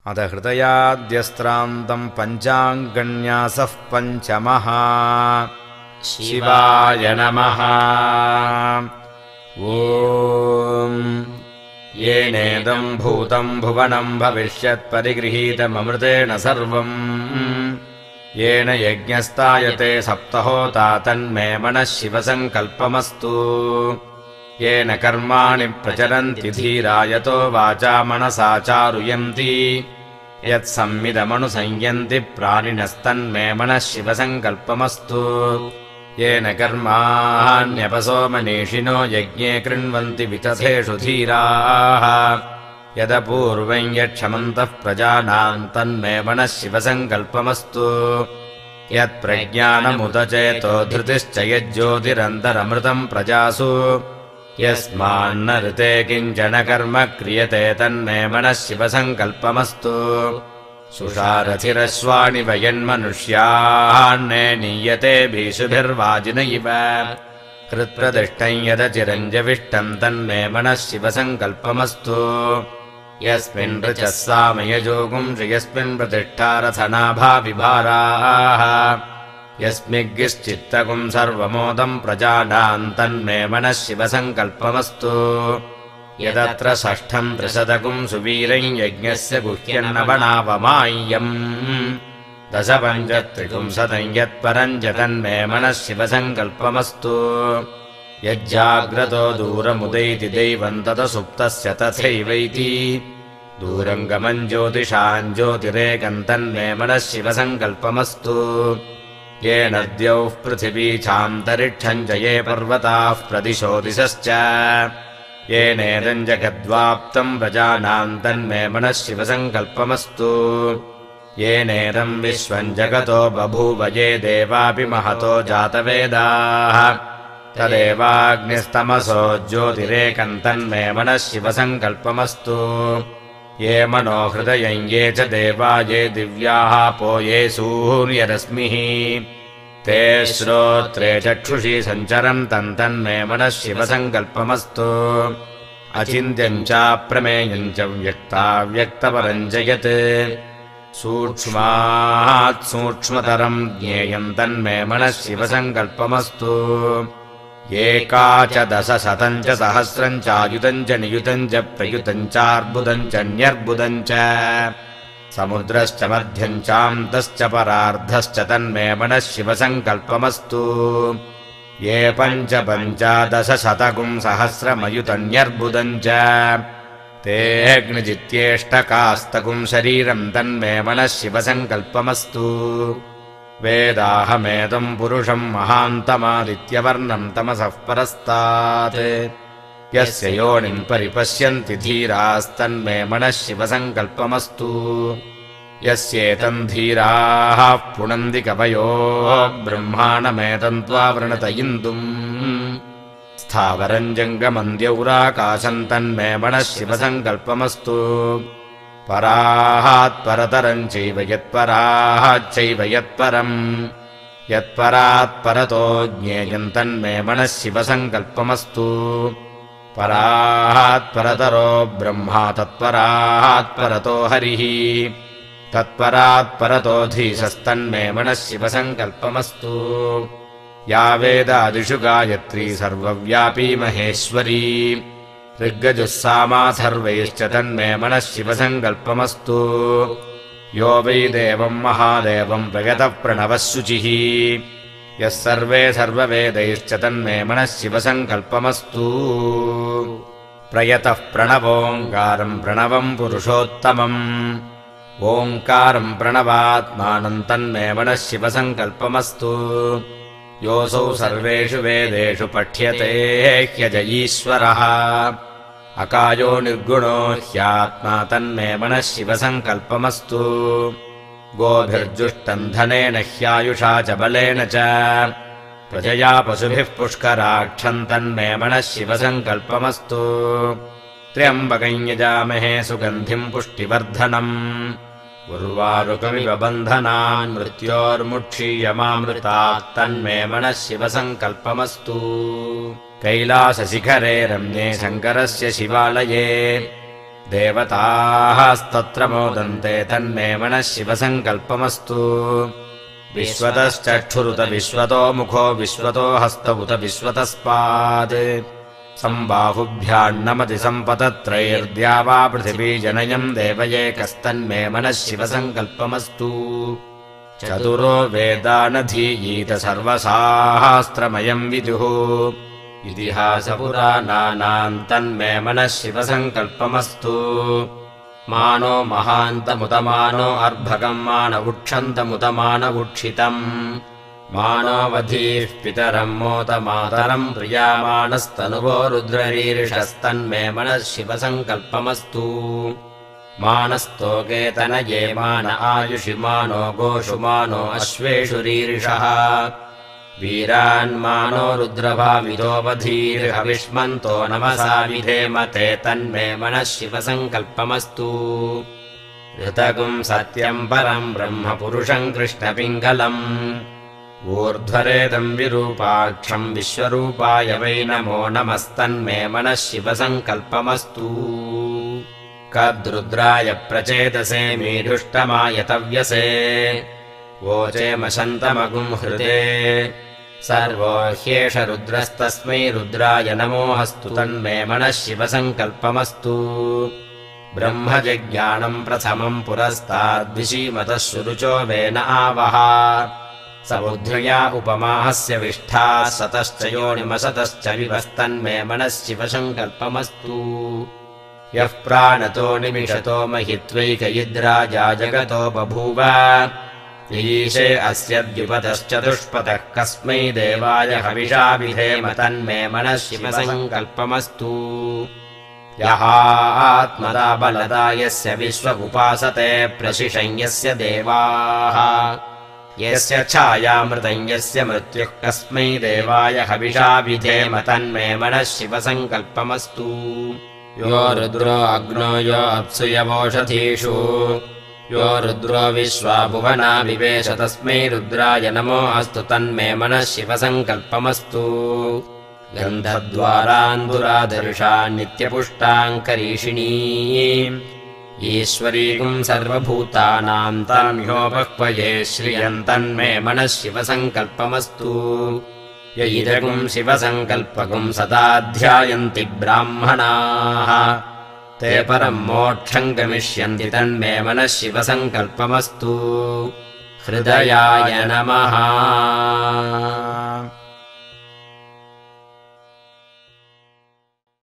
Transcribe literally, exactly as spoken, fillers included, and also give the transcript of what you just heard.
अथ हृदयाद्यस्त्रान्तम् पञ्चाङ्गन्यासः पञ्चमः। शिवाय नमः। ॐ येनेदम् भूतम् भुवनम् भविष्यत्परिगृहीतममृतेन सर्वम् येन यज्ञस्तायते सप्तहोता तन्मे मनः शिवसङ्कल्पमस्तु। येन कर्माणि प्रचरन्ति धीरा यतो वाचा मनसा चारुयन्ति यत्संविदमनुसंयन्ति प्राणिनस्तन्मे मनः शिवसङ्कल्पमस्तु। येन कर्माण्यपसोमनीषिणो यज्ञे कृण्वन्ति वितथेषु धीराः यदपूर्वम् यक्षमन्तः प्रजानाम् तन्मे मनः शिवसङ्कल्पमस्तु। यत्प्रज्ञानमुदचेतो धृतिश्च यज्ज्योतिरन्तरमृतम् प्रजासु यस्मान्न ऋते किञ्चन कर्म क्रियते तन्मे मनः शिवसङ्कल्पमस्तु। सुषारथिरश्वानि वयन्मनुष्यान्ने नीयते भीषुभिर्वाजिन इव कृत्प्रतिष्ठम् यदचिरञ्जविष्टम् तन्मे मनः शिवसङ्कल्पमस्तु। यस्मिन् ऋचः सामयजोगुंषि यस्मिन् प्रतिष्ठारथनाभाविभाराः यस्मिग्गिश्चित्तकुम् सर्वमोदम् प्रजानाम् तन्मे मनः शिवसङ्कल्पमस्तु। यदत्र षष्ठम् त्रिशतकुम् सुवीरम् यज्ञस्य गुह्यन्नवणावमाय्यम् दशपञ्चत्रिपुंशतम् यत्परम् च तन्मे मनः शिवसङ्कल्पमस्तु। यज्जाग्रतो दूरमुदैति दैवम् तदसुप्तस्य तथैवैति दूरम् गमम् ज्योतिषाम् ज्योतिरेकम् तन्मे मनः शिवसङ्कल्पमस्तु। येन द्यौः पृथिवी चान्तरिक्षम् च ये पर्वताः प्रदिशो दिशश्च येनेदम् जगद्वाप्तम् प्रजानाम् तन्मे मनः शिवसङ्कल्पमस्तु। येनेदम् विश्वम् जगतो बभूव ये देवापि महतो जातवेदाः तदेवाग्निस्तमसो ज्योतिरेकम् तन्मे मनः शिवसङ्कल्पमस्तु। ये मनो हृदयम् ये च देवा ये दिव्याः पो ये सूर्यरश्मिः ते श्रोत्रे चक्षुषी सञ्चरम् तम् तन्मे मनः शिवसङ्कल्पमस्तु। अचिन्त्यम् चाप्रमेयम् च व्यक्ताव्यक्तपरम् च यत् सूक्ष्मात् सूक्ष्मतरम् ज्ञेयम् तन्मे मनः शिवसङ्कल्पमस्तु। एका च दशशतम् च सहस्रम् चायुतम् च नियुतम् च प्रयुतम् चार्बुदम् च न्यर्बुदम् च समुद्रश्च मध्यम् चान्तश्च परार्धश्च तन्मे मनः शिवसङ्कल्पमस्तु। ये पञ्च पञ्चादशशतकुम् सहस्रमयुतम् न्यर्बुदम् च ते अग्निजित्येष्टकास्तकुम् शरीरम् तन्मे मनः शिवसङ्कल्पमस्तु। वेदाहमेतम् पुरुषम् महान्तमादित्यवर्णम् तमसः परस्तात् यस्य योनिम् परिपश्यन्ति धीरास्तन्मे मनः शिवसङ्कल्पमस्तु। यस्येतम् धीराः पुनन्ति कवयो ब्रह्माणमेतम् त्वावृणत इन्दुम् स्थावरम् जङ्गमम् द्यौराकाशम् तन्मे मनः शिवसङ्कल्पमस्तु। परात्परतरम् चैव यत्पराच्चैव यत्परम् यत्परात्परतो ज्ञेयम् तन्मे मनः शिवसङ्कल्पमस्तु। परात्परतरो ब्रह्मा तत्परात्परतो हरिः तत्परात्परतो धीशस्तन्मे मनः शिवसङ्कल्पमस्तु। या वेदादिषु गायत्री सर्वव्यापी महेश्वरी ऋग्गजुः सामाथर्वैश्च तन्मे मनः शिवसङ्कल्पमस्तु। यो वै देवम् महादेवम् प्रयतः प्रणवः शुचिः यः सर्वे सर्ववेदैश्च तन्मे मनः शिवसङ्कल्पमस्तु। प्रयतः प्रणवोङ्कारम् प्रणवम् पुरुषोत्तमम् ओङ्कारम् प्रणवात्मानम् तन्मे मनः शिवसङ्कल्पमस्तु। योऽसौ सर्वेषु वेदेषु पठ्यते ह्यज ईश्वरः अकायो निर्गुणो ह्यात्मा तन्मे मनः शिवसङ्कल्पमस्तु। गोभिर्जुष्टम् धनेन ह्यायुषा च बलेन च प्रजया पशुभिः पुष्कराक्षम् तन्मे मनः शिवसङ्कल्पमस्तु। त्र्यम्बकम् यजामहे सुगन्धिम् पुष्टिवर्धनम् उर्वारुकमिव बन्धनान् मृत्योर्मुक्षीयमामृतात् तन्मे मनः शिवसङ्कल्पमस्तु। कैलासशिखरे रम्ये शङ्करस्य शिवालये देवतास्तत्र मोदन्ते तन्मे मनः शिवसङ्कल्पमस्तु विश्वतश्चक्षुरुत विश्वतो मुखो विश्वतो हस्त उत विश्वतस्पात् सम्बाहुभ्यान्नमति सम्पतत्रैर्द्या वा पृथिवी जनयम् देवयेकस्तन्मे मनः शिवसङ्कल्पमस्तु चतुरो वेदानधीयीत सर्वशास्त्रमयम् विदुः इतिहासपुराणानाम् तन्मे मनः शिवसङ्कल्पमस्तु मानो महान्तमुतमानो अर्भकम् मानवुक्षन्तमुतमानवुक्षितम् मानोऽवधीः पितरम् मोतमातरम् प्रियामाणस्तनुवो रुद्ररीरिषस्तन्मे मनः शिवसङ्कल्पमस्तु मानस्तोकेतनये मान आयुषि मानो गोषु मानो अश्वेषु रीरिषः वीरान्मानो रुद्रभावितोऽवधीर्हविष्मन्तो नमसा विधेम ते तन्मे मनः शिवसङ्कल्पमस्तु ऋतगुम् सत्यम् परम् ब्रह्म पुरुषम् कृष्णपिङ्गलम् ऊर्ध्वरेदम् विरूपाक्षम् विश्वरूपाय वै नमो नमस्तन्मे मनः शिवसङ्कल्पमस्तु कद्रुद्राय प्रचेतसे मीढुष्टमाय तव्यसे वोचेमशन्तमगुम् हृदे सर्वो ह्येष रुद्रस्तस्मै रुद्राय नमोऽस्तु तन्मे मनः शिवसङ्कल्पमस्तु ब्रह्मजज्ञानम् प्रथमम् पुरस्ताद्विषीमतः शुरुचो वेन आवह समुद्रया उपमाहस्य विष्ठाः सतश्च योनिमसतश्च विवस्तन्मे मनः शिवसङ्कल्पमस्तु यः प्राणतो निमिषतो महित्वैकयिद्राजा जगतो बभूव ईशे अस्य द्युपतश्चतुष्पथः कस्मै देवाय हविषा विधेम तन्मे मनः शिवसङ्कल्पमस्तु यः आत्मदा बलदा यस्य विश्व उपासते प्रशिशं यस्य देवाः यस्य छायामृतं यस्य मृत्युः कस्मै देवाय हविषा विधेम तन्मे मनः शिवसङ्कल्पमस्तु यो रुद्रो अग्नो यो अप्सु यवोषधीषु यो रुद्रो विश्वा भुवना विवेश तस्मै रुद्राय नमोऽस्तु तन्मे मनः शिवसङ्कल्पमस्तु गन्धद्वारान्दुराधर्षा नित्यपुष्टाङ्करीषिणी ईश्वरीगुम् सर्वभूतानाम् ताम्योपह्वये श्रियम् तन्मे मनः शिवसङ्कल्पमस्तु य इदगुम् शिवसङ्कल्पगुम् सदा ध्यायन्ति ब्राह्मणाः ते परम् मोक्षम् गमिष्यन्ति तन्मे मनः शिवसङ्कल्पमस्तु हृदयाय नमः।